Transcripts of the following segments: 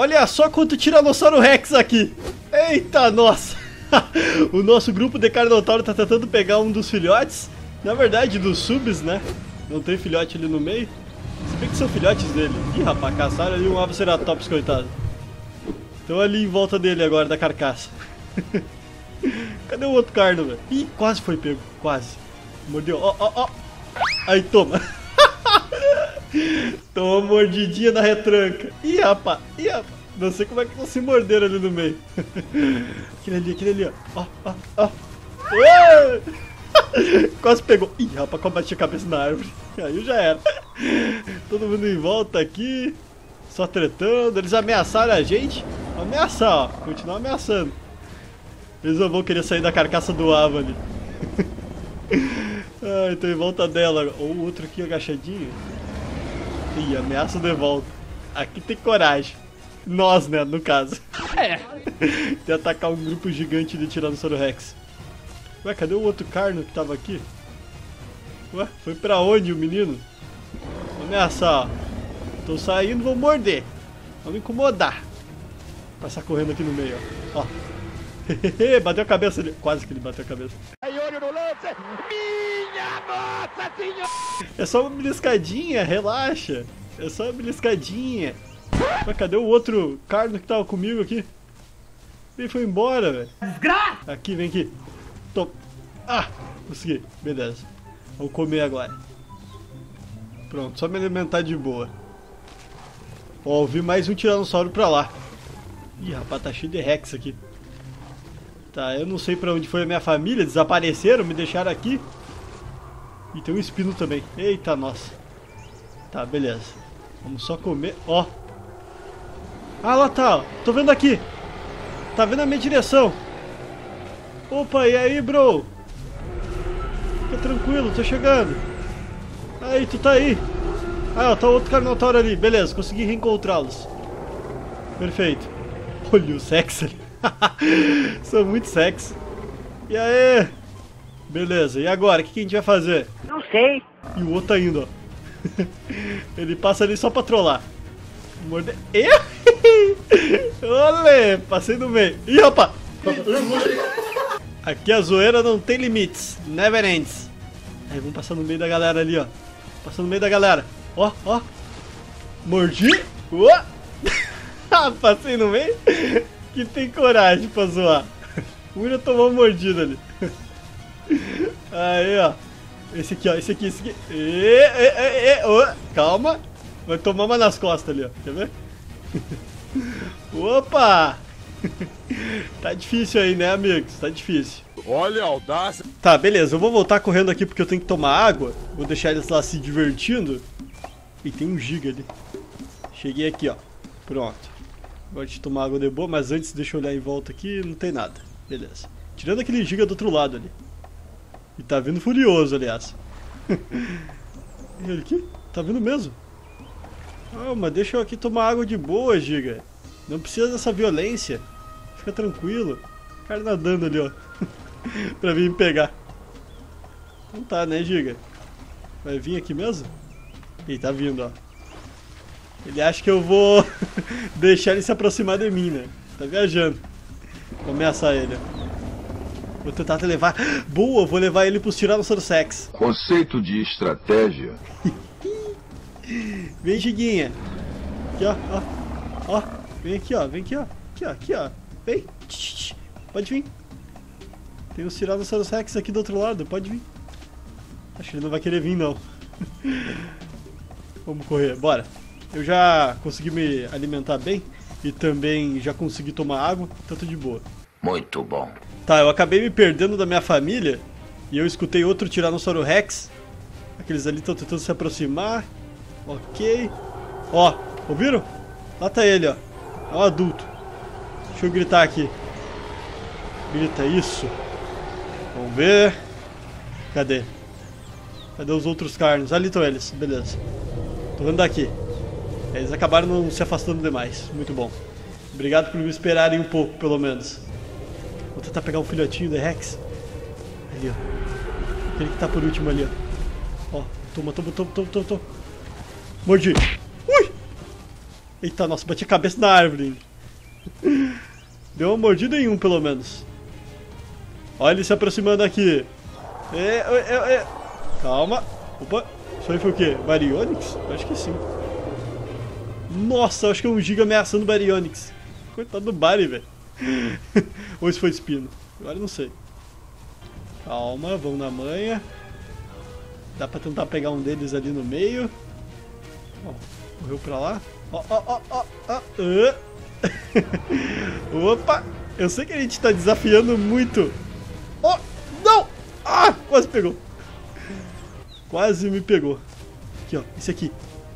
Olha só quanto Tiranossauro Rex aqui. Eita, nossa. O nosso grupo de Carnotauro tá tentando pegar um dos filhotes. Na verdade, dos subs, né? Não tem filhote ali no meio. Se bem que são filhotes dele. Ih, rapaz, caçaram ali um Avaceratops, coitado. Estão ali em volta dele agora, da carcaça. Cadê o outro carno, velho? Ih, quase foi pego, quase. Mordeu, ó, ó, ó. Aí, toma. Toma mordidinha na retranca. Ih, rapaz, ih, rapaz. Não sei como é que não se morderam ali no meio. Aquele ali, ó. Ó, ó, ó. Quase pegou. Ih, rapaz, quase bati a cabeça na árvore. Aí já era. Todo mundo em volta aqui. Só tretando. Eles ameaçaram a gente. Ameaçar, ó. Continuar ameaçando. Eles não vão querer sair da carcaça do Ava ali. Ai, tô em volta dela. Ou o outro aqui agachadinho. Ih, ameaça de volta. Aqui tem coragem. Nós, né, no caso. É. De atacar um grupo gigante de Tiranossauro Rex. Ué, cadê o outro carno que tava aqui? Ué, foi pra onde o menino? Vou ameaçar, ó. Tô saindo, vou morder. Vamos incomodar. Passar correndo aqui no meio, ó. Ó. Bateu a cabeça ali. Quase que ele bateu a cabeça. Aí, olho no lance. Minha nossa senhora! É só uma beliscadinha, relaxa. É só uma beliscadinha. Mas cadê o outro carno que tava comigo aqui? Ele foi embora, velho. Desgraça! Aqui, vem aqui. Toma. Ah, consegui. Beleza. Vou comer agora. Pronto, só me alimentar de boa. Ó, ouvi mais um tiranossauro pra lá. Ih, rapaz, tá cheio de Rex aqui. Tá, eu não sei pra onde foi a minha família. Desapareceram, me deixaram aqui. E tem um espino também. Eita, nossa. Tá, beleza. Vamos só comer. Ó. Ah, lá tá, ó. Tô vendo aqui. Tá vendo a minha direção. Opa, e aí, bro? Fica tranquilo, tô chegando. Aí, tu tá aí. Ah, ó, tá outro Carnotauro ali. Beleza, consegui reencontrá-los. Perfeito. Olha o sexy ali. Sou muito sexy. E aí? Beleza, e agora? O que a gente vai fazer? Não sei. E o outro tá indo, ó. Ele passa ali só pra trollar. Morder. Olê, passei no meio. Ih, rapaz! Aqui a zoeira não tem limites. Never ends. Aí, vamos passar no meio da galera ali, ó. Passando no meio da galera. Ó, ó. Mordi. Ó. Passei no meio. Que tem coragem pra zoar. O William tomou uma mordida ali. Aí, ó. Esse aqui, ó. Esse aqui. Calma. Vai tomar uma nas costas ali, ó. Quer ver? Opa! Tá difícil aí, né, amigos? Tá difícil. Olha a audácia. Tá, beleza. Eu vou voltar correndo aqui porque eu tenho que tomar água. Vou deixar eles lá se divertindo. E tem um giga ali. Cheguei aqui, ó. Pronto. Agora de tomar água de boa, mas antes deixa eu olhar em volta aqui, não tem nada. Beleza. Tirando aquele giga do outro lado ali. E tá vindo furioso, aliás. Ele aqui? Tá vindo mesmo? Calma, deixa eu aqui tomar água de boa, giga. Não precisa dessa violência. Fica tranquilo. O cara nadando ali, ó. Pra vir me pegar. Então tá, né, giga? Vai vir aqui mesmo? Ih, tá vindo, ó. Ele acha que eu vou deixar ele se aproximar de mim, né? Tá viajando. Vou ameaçar ele. Vou tentar te levar. Boa, vou levar ele pros Tiranossauros Rex. Conceito de estratégia. Vem, Giguinha. Aqui, ó, ó. Ó, vem aqui, ó. Vem aqui, ó. Aqui, ó. Aqui, ó. Vem. Pode vir. Tem os Tiranossauros Rex aqui do outro lado. Pode vir. Acho que ele não vai querer vir, não. Vamos correr, bora. Eu já consegui me alimentar bem e também já consegui tomar água, então tô de boa. Muito bom. Tá, eu acabei me perdendo da minha família e eu escutei outro Tiranossauro Rex. Aqueles ali estão tentando se aproximar. Ok. Ó, ouviram? Lá tá ele, ó. É um adulto. Deixa eu gritar aqui. Grita isso. Vamos ver. Cadê? Cadê os outros carnos? Ali estão eles, beleza. Tô vendo daqui. Eles acabaram não se afastando demais. Muito bom. Obrigado por me esperarem um pouco, pelo menos. Vou tentar pegar um filhotinho de Rex. Ali, ó. Aquele que tá por último ali, ó. Ó, toma. Mordi. Ui! Eita, nossa, bati a cabeça na árvore. Deu uma mordida em um, pelo menos. Olha ele se aproximando aqui. Calma. Opa, isso aí foi o quê? Baryonyx? Acho que sim. Nossa, acho que é um Giga ameaçando o Baryonyx. Coitado do Bary, velho. Ou isso foi espino? Agora eu não sei. Calma, vamos na manha. Dá pra tentar pegar um deles ali no meio. Ó, correu pra lá. Ó. Opa! Eu sei que a gente tá desafiando muito. Ó, não! Ah, quase pegou. Quase me pegou. Aqui, ó, esse aqui.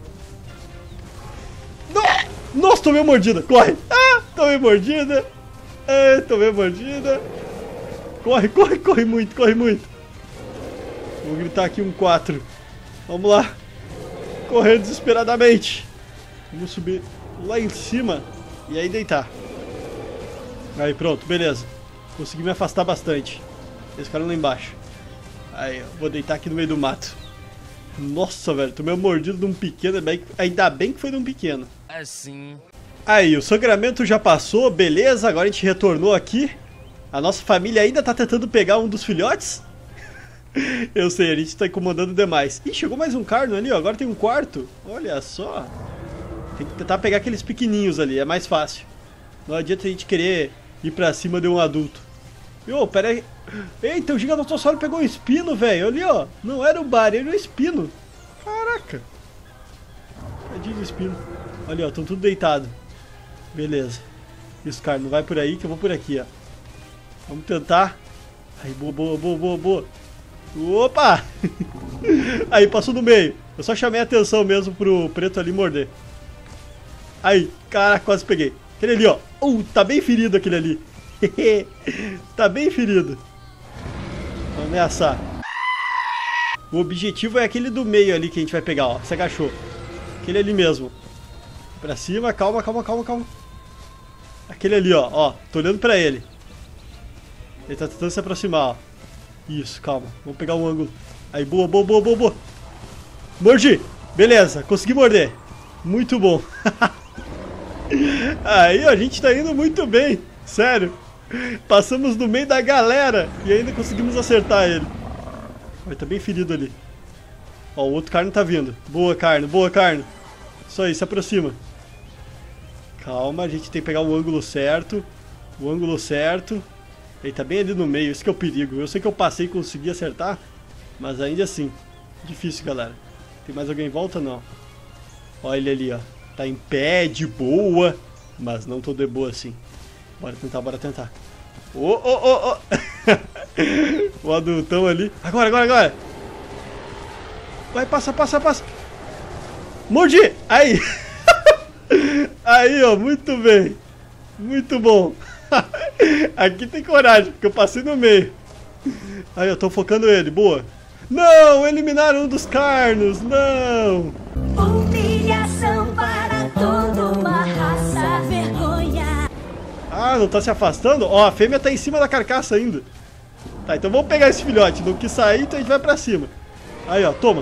Não! Nossa, tomei uma mordida. Corre! Ah, tomei mordida. Tomei mordida. Corre muito, corre muito. Vou gritar aqui um 4. Vamos lá. Correndo desesperadamente. Vamos subir lá em cima e aí deitar. Aí pronto, beleza. Consegui me afastar bastante. Eles ficaram lá embaixo. Aí, ó, vou deitar aqui no meio do mato. Nossa, velho, tomei uma mordida de um pequeno. Ainda bem que foi de um pequeno. Assim. Aí, o sangramento já passou, beleza. Agora a gente retornou aqui. A nossa família ainda tá tentando pegar um dos filhotes. Eu sei, a gente tá incomodando demais. Ih, chegou mais um carno ali, ó. Agora tem um quarto. Olha só. Tem que tentar pegar aqueles pequenininhos ali, é mais fácil. Não adianta a gente querer ir pra cima de um adulto. Ô, pera aí. Eita, o Giganotossauro pegou um espino, velho. Ali, ó. Não era o Bary, era o espino. Caraca. Tadinho do espino. Ali, ó, estão tudo deitado. Beleza. Isso, cara, não vai por aí que eu vou por aqui, ó. Vamos tentar. Aí, boa. Opa! Aí, passou no meio. Eu só chamei a atenção mesmo pro preto ali morder. Aí, cara, quase peguei. Aquele ali, ó. Tá bem ferido aquele ali. Tá bem ferido. Vamos ameaçar. O objetivo é aquele do meio ali que a gente vai pegar, ó. Se agachou. Aquele ali mesmo. Pra cima, calma. Aquele ali, ó. Tô olhando pra ele. Ele tá tentando se aproximar, ó. Isso, calma. Vamos pegar um ângulo. Aí, boa. Mordi. Beleza, consegui morder. Muito bom. Aí, ó, a gente tá indo muito bem. Sério. Passamos no meio da galera e ainda conseguimos acertar ele. Ele tá bem ferido ali. Ó, o outro carno tá vindo. Boa, carno. Isso aí, se aproxima. Calma, a gente tem que pegar o ângulo certo. Ele tá bem ali no meio, esse que é o perigo. Eu sei que eu passei e consegui acertar, mas ainda assim, difícil, galera. Tem mais alguém em volta? Não. Olha ele ali, ó. Tá em pé, de boa, mas não tô de boa assim. Bora tentar. O adultão ali. Agora. Vai, passa. Mordi! Aí! Aí, ó, muito bem. Muito bom. Aqui tem coragem, porque eu passei no meio. Aí, eu tô focando ele, boa. Não, eliminaram um dos carnos, não. Humilhação para toda uma raça, vergonha. Ah, não tá se afastando? Ó, a fêmea tá em cima da carcaça ainda. Tá, então vamos pegar esse filhote. Não quis sair, então a gente vai pra cima. Aí, ó, toma.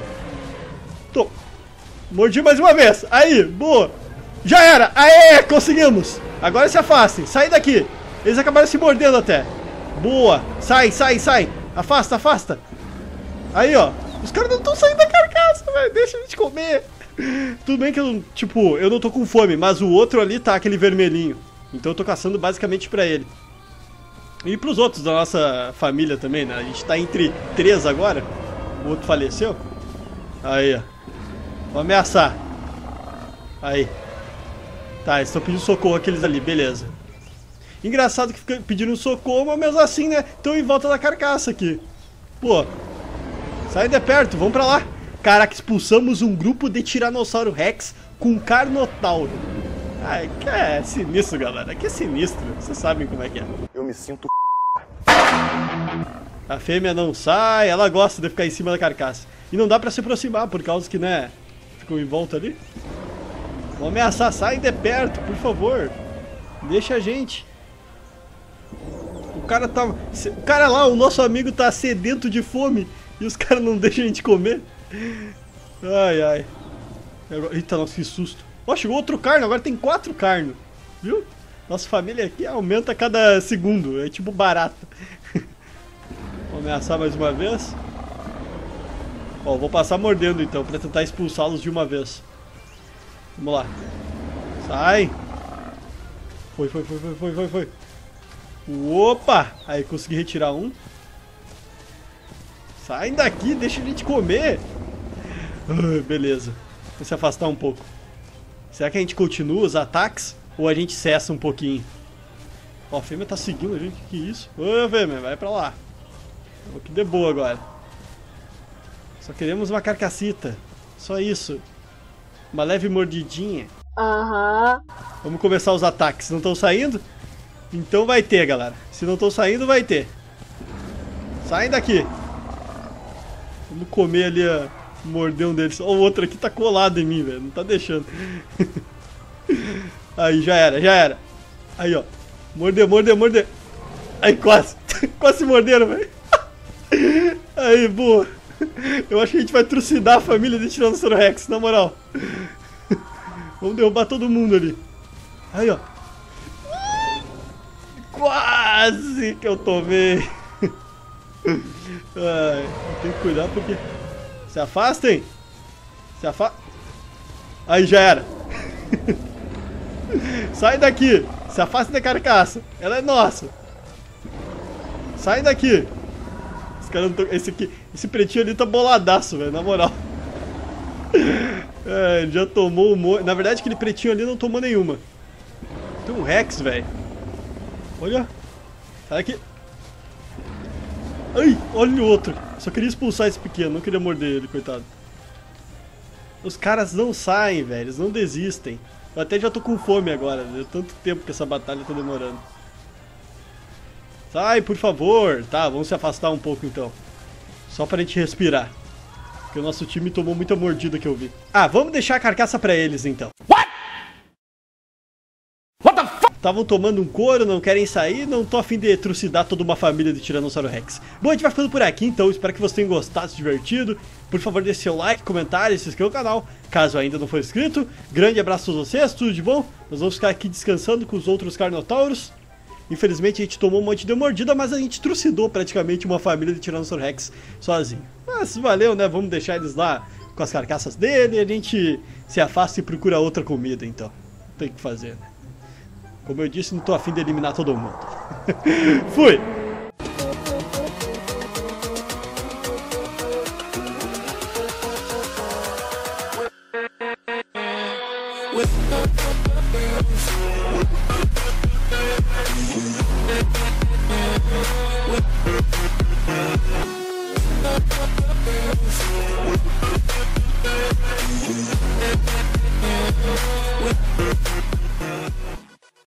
Mordi mais uma vez. Aí, boa. Já era. Aê, conseguimos. Agora se afastem, sai daqui. Eles acabaram se mordendo até. Boa, sai. Afasta. Aí, ó. Os caras não estão saindo da carcaça, velho. Deixa a gente comer. Tudo bem que eu não tô com fome, mas o outro ali tá aquele vermelhinho. Então eu tô caçando basicamente pra ele. E pros outros da nossa família também, né? A gente tá entre 3 agora. O outro faleceu. Aí, ó. Vou ameaçar. Aí. Tá, eles estão pedindo socorro aqueles ali, beleza. Engraçado que fica pedindo socorro, mas mesmo assim, né? Estão em volta da carcaça aqui. Pô. Sai de perto, vamos pra lá. Caraca, expulsamos um grupo de Tiranossauro Rex com Carnotauro. Ai, que é sinistro, galera. Que é sinistro. Vocês sabem como é que é. Eu me sinto... A fêmea não sai, ela gosta de ficar em cima da carcaça. E não dá pra se aproximar, por causa que, né, ficou em volta ali. Vamos ameaçar, sai de perto, por favor. Deixa a gente. O cara lá, o nosso amigo tá sedento de fome. E os caras não deixam a gente comer. Ai. Eita, nossa, que susto. Ó, chegou outro carno, agora tem 4 carnos. Viu? Nossa família aqui aumenta a cada segundo, é tipo barata. Vou ameaçar mais uma vez. Ó, vou passar mordendo então, pra tentar expulsá-los de uma vez. Vamos lá. Sai. Foi. Opa! Aí, consegui retirar um. Sai daqui, deixa a gente comer. Beleza. Vou se afastar um pouco. Será que a gente continua os ataques? Ou a gente cessa um pouquinho? Ó, a fêmea tá seguindo a gente. Que isso? Ô, fêmea, vai pra lá. Que de boa agora. Só queremos uma carcacita. Só isso. Uma leve mordidinha. Aham. Vamos começar os ataques. Não estão saindo? Então vai ter, galera. Se não estão saindo, vai ter. Saem daqui. Vamos comer ali o mordão deles. Ó, o outro aqui tá colado em mim, velho. Não tá deixando. Aí, já era. Aí, ó. Morder. Aí, quase. Quase se morderam, velho. Aí, boa. Eu acho que a gente vai trucidar a família de Tiranossauro Rex, na moral. Vamos derrubar todo mundo ali. Aí, ó. Quase que eu tomei. Ai, tem que cuidar porque... Se afastem. Aí, já era. Sai daqui. Se afastem da carcaça. Ela é nossa. Sai daqui. Esse pretinho ali tá boladaço, velho, na moral. É, ele já tomou um... Na verdade, aquele pretinho ali não tomou nenhuma. Tem um Rex, velho. Olha. Sai aqui. Ai, olha o outro. Só queria expulsar esse pequeno, não queria morder ele, coitado. Os caras não saem, velho, eles não desistem. Eu até já tô com fome agora, deu tanto tempo que essa batalha tá demorando. Sai, por favor. Tá, vamos se afastar um pouco então. Só pra gente respirar. Porque o nosso time tomou muita mordida que eu vi. Ah, vamos deixar a carcaça pra eles então. What the fuck? Estavam tomando um couro, não querem sair, não tô a fim de trucidar toda uma família de Tiranossauro Rex. Bom, a gente vai ficando por aqui então, espero que vocês tenham gostado, se divertido. Por favor, deixe seu like, comentário, se inscreva no canal, caso ainda não for inscrito. Grande abraço a vocês, tudo de bom. Nós vamos ficar aqui descansando com os outros Carnotauros. Infelizmente a gente tomou um monte de mordida, mas a gente trucidou praticamente uma família de Tiranossauro Rex sozinho. Mas valeu, né? Vamos deixar eles lá com as carcaças dele e a gente se afasta e procura outra comida então. Tem que fazer, né? Como eu disse, não tô a fim de eliminar todo mundo. Fui!